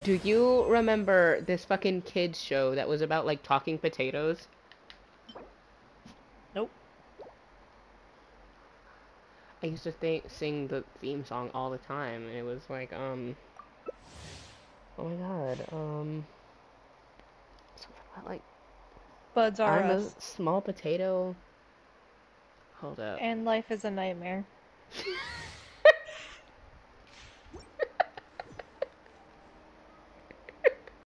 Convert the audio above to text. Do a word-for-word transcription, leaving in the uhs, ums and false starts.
Do you remember this fucking kids show that was about like talking potatoes? Nope. I used to think sing the theme song all the time, and it was like, um, oh my god, um, something about like Buds are I'm a us. small potato. Hold up. And life is a nightmare.